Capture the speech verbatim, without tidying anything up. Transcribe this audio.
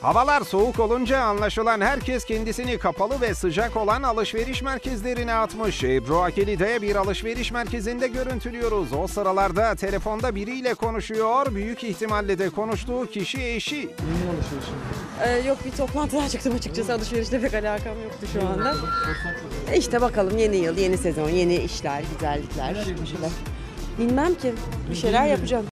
Havalar soğuk olunca anlaşılan herkes kendisini kapalı ve sıcak olan alışveriş merkezlerine atmış. Ebru Akeli'de bir alışveriş merkezinde görüntülüyoruz. O sıralarda telefonda biriyle konuşuyor. Büyük ihtimalle de konuştuğu kişi eşi. Yeni alışveriş mi? Ee, yok, bir toplantıya çıktım açıkçası. Alışverişle pek alakam yoktu şu anda. E işte bakalım, yeni yıl, yeni sezon, yeni işler, güzellikler. Bir şeyler. Bilmem ki. Bir şeyler yapacağım.